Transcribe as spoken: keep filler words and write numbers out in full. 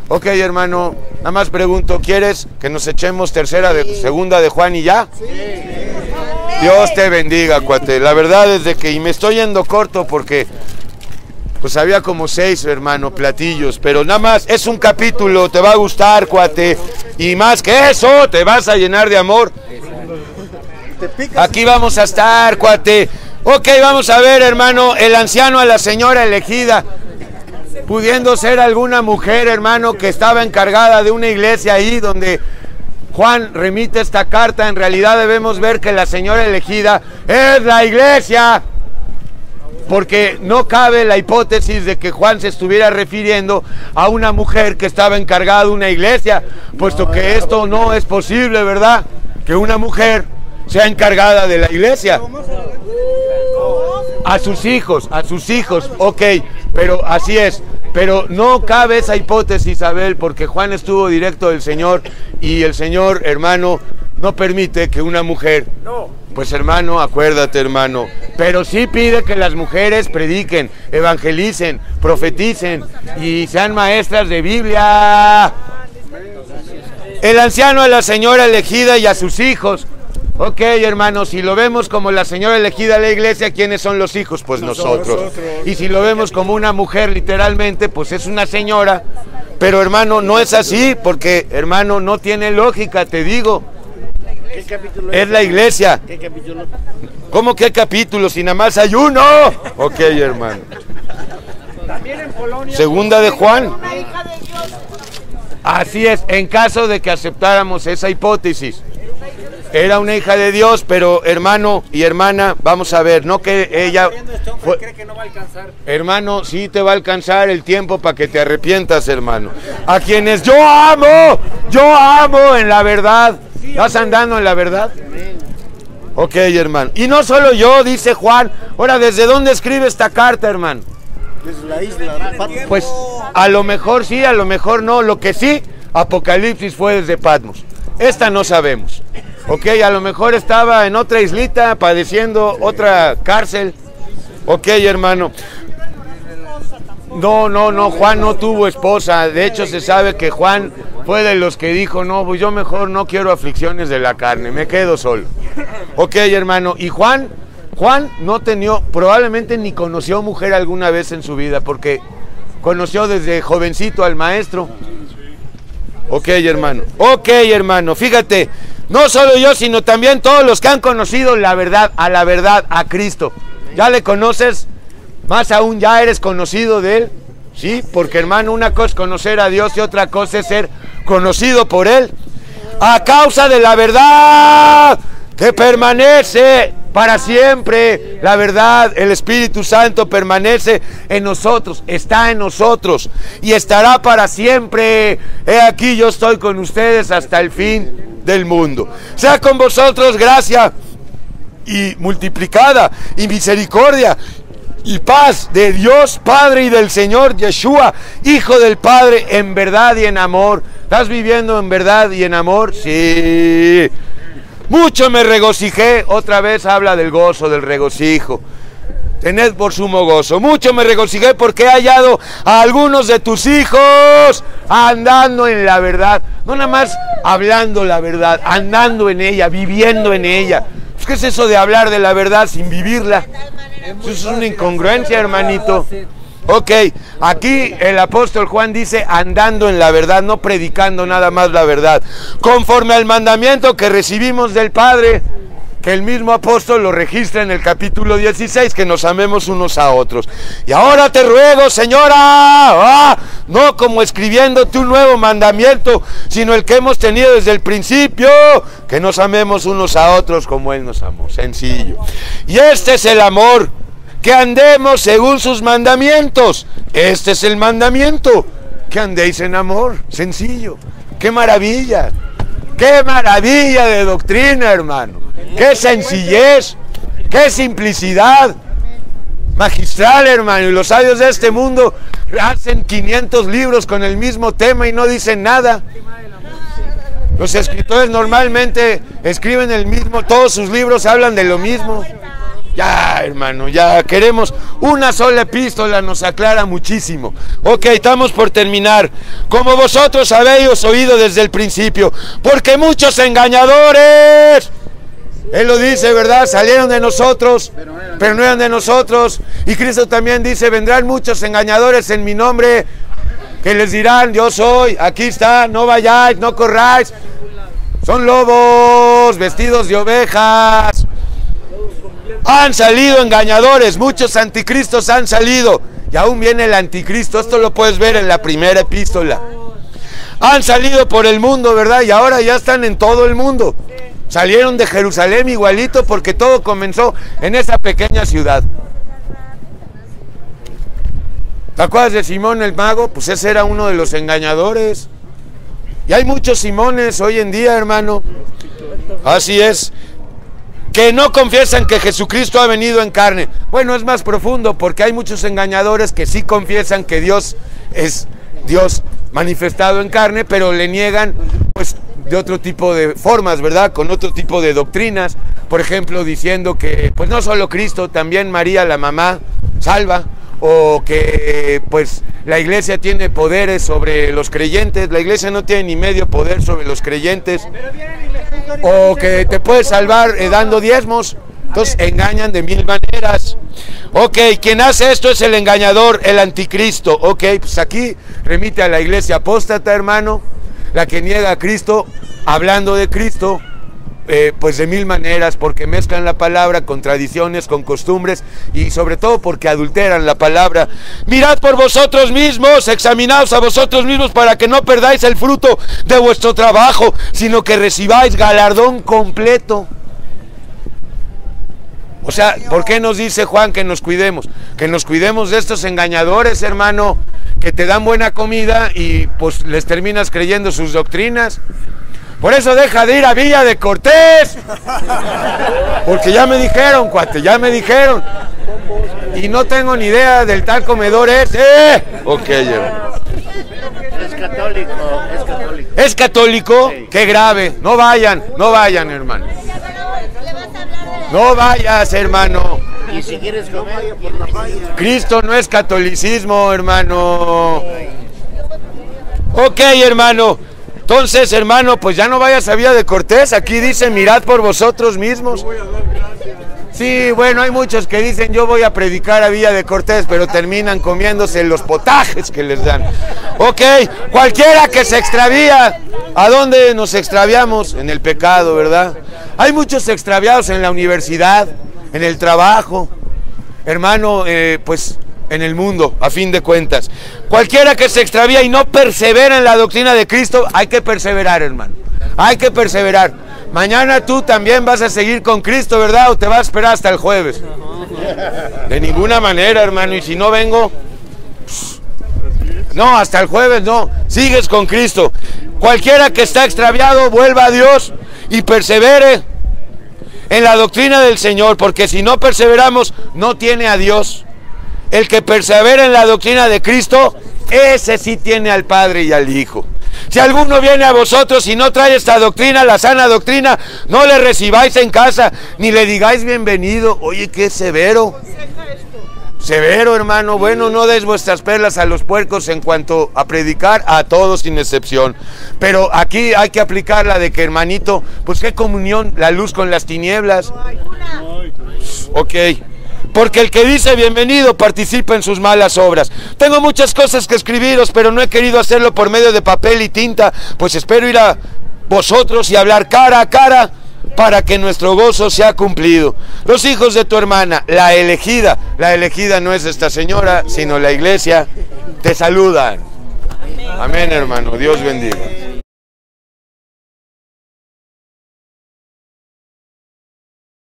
Ok, hermano, nada más pregunto, ¿quieres que nos echemos tercera de segunda de Juan y ya? Sí. Dios te bendiga, cuate. La verdad es de que, y me estoy yendo corto porque pues había como seis, hermano, platillos, pero nada más es un capítulo, te va a gustar, cuate, y más que eso, te vas a llenar de amor. Aquí vamos a estar, cuate. Ok, vamos a ver, hermano, el anciano a la señora elegida, pudiendo ser alguna mujer, hermano, que estaba encargada de una iglesia ahí donde Juan remite esta carta. En realidad debemos ver que la señora elegida es la iglesia, porque no cabe la hipótesis de que Juan se estuviera refiriendo a una mujer que estaba encargada de una iglesia, puesto que esto no es posible, ¿verdad? Que una mujer sea encargada de la iglesia. A sus hijos, a sus hijos, ok, pero así es. Pero no cabe esa hipótesis, Abel, porque Juan estuvo directo del Señor y el Señor, hermano, no permite que una mujer... Pues hermano, acuérdate, hermano, pero sí pide que las mujeres prediquen, evangelicen, profeticen y sean maestras de Biblia. El anciano a la señora elegida y a sus hijos. Ok, hermano, si lo vemos como la señora elegida de la iglesia, ¿quiénes son los hijos? Pues nosotros. Y si lo vemos como una mujer, literalmente, pues es una señora. Pero hermano, no es así, porque hermano, no tiene lógica, te digo. ¿Qué capítulo es la iglesia? ¿Qué capítulo? ¿Cómo qué capítulo? Si nada más hay uno. Ok, hermano. Segunda de Juan. Así es, en caso de que aceptáramos esa hipótesis. Era una hija de Dios, pero hermano y hermana, vamos a ver, no que ella... Fue, ¿Cree que no va a alcanzar? Hermano, sí te va a alcanzar el tiempo para que te arrepientas, hermano. A quienes yo amo, yo amo en la verdad. ¿Vas andando en la verdad? Ok, hermano. Y no solo yo, dice Juan. Ahora, ¿desde dónde escribe esta carta, hermano? Desde la isla. Pues a lo mejor sí, a lo mejor no. Lo que sí, Apocalipsis fue desde Patmos. Esta no sabemos. Ok, a lo mejor estaba en otra islita padeciendo otra cárcel. Ok, hermano. No, no, no, Juan no tuvo esposa. De hecho, se sabe que Juan fue de los que dijo, no, pues yo mejor no quiero aflicciones de la carne, me quedo solo. Ok, hermano. Y Juan, Juan no tenía, probablemente ni conoció mujer alguna vez en su vida, porque conoció desde jovencito al maestro. Ok, hermano. Ok, hermano, fíjate, no solo yo, sino también todos los que han conocido la verdad, a la verdad, a Cristo. ¿Ya le conoces? Más aún, ¿ya eres conocido de Él? Sí, porque hermano, una cosa es conocer a Dios y otra cosa es ser conocido por Él. A causa de la verdad que permanece para siempre. La verdad, el Espíritu Santo permanece en nosotros, está en nosotros y estará para siempre. He aquí yo estoy con ustedes hasta el fin del mundo. Sea con vosotros gracia y multiplicada y misericordia y paz de Dios Padre y del Señor Yeshua, Hijo del Padre, en verdad y en amor. ¿Estás viviendo en verdad y en amor? Sí. Mucho me regocijé. Otra vez habla del gozo, del regocijo. Tened por sumo gozo. Mucho me regocijé porque he hallado a algunos de tus hijos andando en la verdad. No nada más hablando la verdad, andando en ella, viviendo en ella. ¿Qué es eso de hablar de la verdad sin vivirla? Eso es una incongruencia, hermanito. Ok, aquí el apóstol Juan dice andando en la verdad, no predicando nada más la verdad. Conforme al mandamiento que recibimos del Padre, que el mismo apóstol lo registra en el capítulo dieciséis, que nos amemos unos a otros. Y ahora te ruego, señora, ah, no como escribiéndote un nuevo mandamiento, sino el que hemos tenido desde el principio, que nos amemos unos a otros como Él nos amó. Sencillo. Y este es el amor, que andemos según sus mandamientos. Este es el mandamiento, que andéis en amor. Sencillo. ¡Qué maravilla! ¡Qué maravilla de doctrina, hermano! ¡Qué sencillez! ¡Qué simplicidad! Magistral, hermano. Y los sabios de este mundo hacen quinientos libros con el mismo tema y no dicen nada. Los escritores normalmente escriben el mismo, todos sus libros hablan de lo mismo. Ya, hermano, ya queremos una sola epístola, nos aclara muchísimo. Ok, estamos por terminar. Como vosotros habéis oído desde el principio, porque muchos engañadores, él lo dice, ¿verdad? Salieron de nosotros, pero no eran de nosotros. Y Cristo también dice, vendrán muchos engañadores en mi nombre, que les dirán, yo soy, aquí está, no vayáis, no corráis. Son lobos vestidos de ovejas. Han salido engañadores, muchos anticristos han salido. Y aún viene el anticristo, esto lo puedes ver en la primera epístola. Han salido por el mundo, ¿verdad? Y ahora ya están en todo el mundo. Salieron de Jerusalén igualito porque todo comenzó en esa pequeña ciudad. ¿Te acuerdas de Simón el mago? Pues ese era uno de los engañadores. Y hay muchos Simones hoy en día, hermano. Así es. Que no confiesan que Jesucristo ha venido en carne. Bueno, es más profundo porque hay muchos engañadores que sí confiesan que Dios es Dios manifestado en carne, pero le niegan pues de otro tipo de formas, ¿verdad? Con otro tipo de doctrinas. Por ejemplo, diciendo que pues no solo Cristo, también María, la mamá, salva. O que pues la iglesia tiene poderes sobre los creyentes. La iglesia no tiene ni medio poder sobre los creyentes. O que te puedes salvar eh, dando diezmos. Entonces engañan de mil maneras. Ok, quien hace esto es el engañador, el anticristo. Ok, pues aquí remite a la iglesia apóstata, hermano, la que niega a Cristo, hablando de Cristo. Eh, pues de mil maneras, porque mezclan la palabra con tradiciones, con costumbres, y sobre todo porque adulteran la palabra. Mirad por vosotros mismos, examinaos a vosotros mismos para que no perdáis el fruto de vuestro trabajo, sino que recibáis galardón completo. O sea, ¿por qué nos dice Juan que nos cuidemos? Que nos cuidemos de estos engañadores, hermano, que te dan buena comida y pues les terminas creyendo sus doctrinas. Por eso deja de ir a Villa de Cortés. Porque ya me dijeron, cuate, ya me dijeron. Y no tengo ni idea del tal comedor ese. ¡Eh! Ok, ya. Es católico, es católico. ¿Es católico? Sí. Qué grave. No vayan, no vayan, hermano. No vayas, hermano. Y si quieres comer, por la playa. Cristo no es catolicismo, hermano. Ok, hermano. Entonces, hermano, pues ya no vayas a Villa de Cortés. Aquí dice, mirad por vosotros mismos. Sí, bueno, hay muchos que dicen, yo voy a predicar a Villa de Cortés, pero terminan comiéndose los potajes que les dan. Ok, cualquiera que se extravía, ¿a dónde nos extraviamos? En el pecado, ¿verdad? Hay muchos extraviados en la universidad, en el trabajo, hermano, eh, pues en el mundo, a fin de cuentas. Cualquiera que se extravía y no persevera en la doctrina de Cristo, hay que perseverar, hermano. Hay que perseverar. Mañana tú también vas a seguir con Cristo, ¿verdad? ¿O te vas a esperar hasta el jueves? De ninguna manera, hermano. Y si no vengo, no, hasta el jueves no. Sigues con Cristo. Cualquiera que está extraviado, vuelva a Dios y persevere en la doctrina del Señor, porque si no perseveramos, no tiene a Dios. El que persevera en la doctrina de Cristo, ese sí tiene al Padre y al Hijo. Si alguno viene a vosotros y no trae esta doctrina, la sana doctrina, no le recibáis en casa, ni le digáis bienvenido. Oye, qué severo. Severo, hermano. Bueno, no deis vuestras perlas a los puercos en cuanto a predicar, a todos sin excepción. Pero aquí hay que aplicar la de que, hermanito, pues qué comunión, la luz con las tinieblas. Ok. Porque el que dice bienvenido participa en sus malas obras. Tengo muchas cosas que escribiros, pero no he querido hacerlo por medio de papel y tinta, pues espero ir a vosotros y hablar cara a cara para que nuestro gozo sea cumplido. Los hijos de tu hermana, la elegida, la elegida no es esta señora, sino la iglesia, te saludan. Amén, hermano. Dios bendiga.